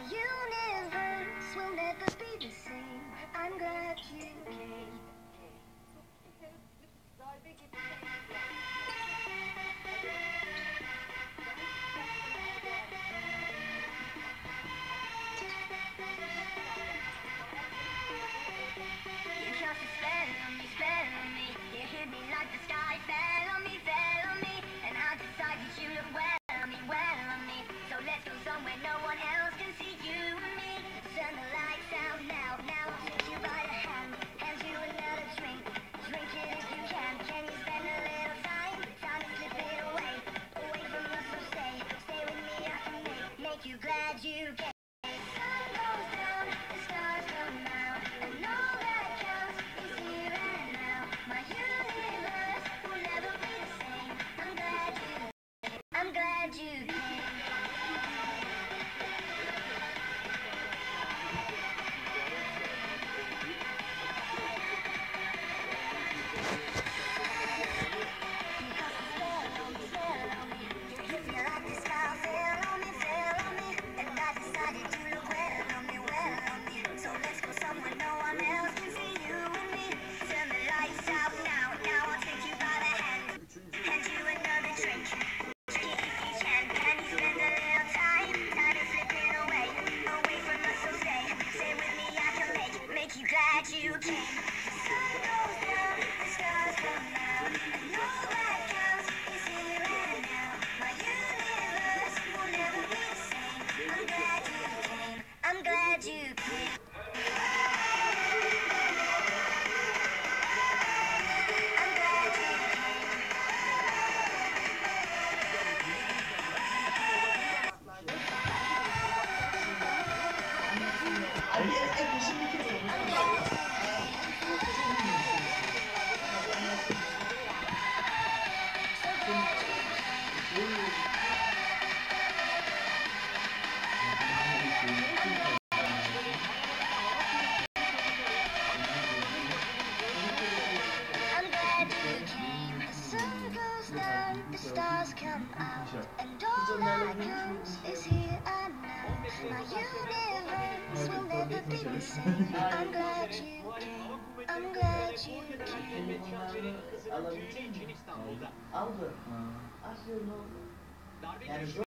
universe will never be the same. I'm glad you came. You cast a spell on me. You hit me like the sky fell on me, and I decided you look well on me. So let's go somewhere no one else can see you and me. Turn the lights out now, I'll take you by the hand you another drink. Drink it if you can. Can you spend a little time to slip it away from us? So stay with me. I can make you glad you came. The sun goes down, the stars come out, and all that counts is here and now. My universe will never be the same. I'm glad you came. Glad you came. The sun goes down, the stars come out, and all that counts is here and now. My universe will never be the same. I'm glad you came. I'm glad you came. The stars come out, and all that comes is here and now. My universe will never be the same. I'm glad you came. I'm glad you came. Aldı.